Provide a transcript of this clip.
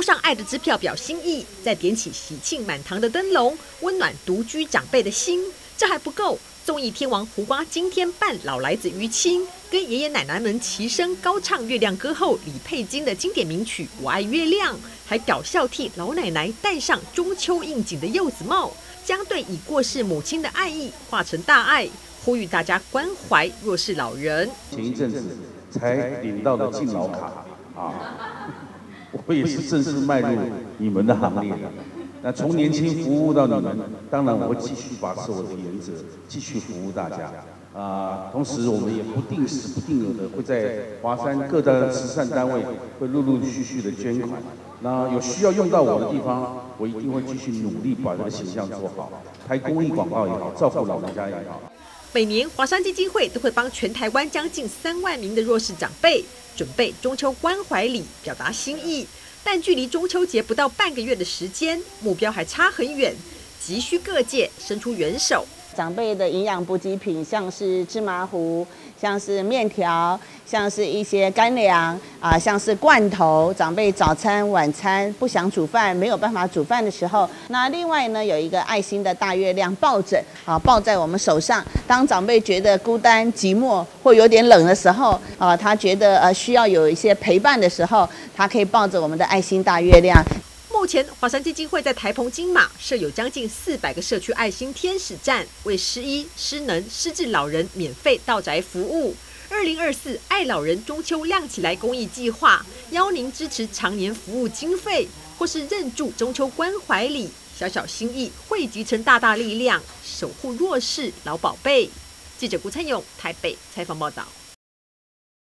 上爱的支票表心意，再点起喜庆满堂的灯笼，温暖独居长辈的心。这还不够，综艺天王胡瓜今天扮老来子于亲，跟爷爷奶奶们齐声高唱月亮歌后李佩金的经典名曲《我爱月亮》，还搞笑替老奶奶戴上中秋应景的柚子帽，将对已过世母亲的爱意化成大爱，呼吁大家关怀弱势老人。 前一阵子才领到的敬老卡我也是正式迈入你们的行列了。那从年轻服务到你们，当然我会继续把持我的原则，继续服务大家。同时我们也不定时不定额的会在华山各大慈善单位会陆陆续续的捐款。那有需要用到我的地方，我一定会继续努力把这个形象做好，拍公益广告也好，照顾老人家也好。 每年华山基金会都会帮全台湾将近3万名的弱势长辈准备中秋关怀礼，表达心意。但距离中秋节不到半个月的时间，目标还差很远，急需各界伸出援手。 长辈的营养补给品，像是芝麻糊，像是面条，像是一些干粮像是罐头。长辈早餐、晚餐不想煮饭，没有办法煮饭的时候，那另外呢有一个爱心的大月亮抱枕抱在我们手上。当长辈觉得孤单寂寞或有点冷的时候他觉得需要有一些陪伴的时候，他可以抱着我们的爱心大月亮。 目前，华山基金会在台澎金马设有将近400个社区爱心天使站，为失医、失能、失智老人免费到宅服务。2024爱老人中秋亮起来公益计划，邀您支持常年服务经费，或是认助中秋关怀礼，小小心意汇集成大大力量，守护弱势老宝贝。记者顾灿勇台北采访报道。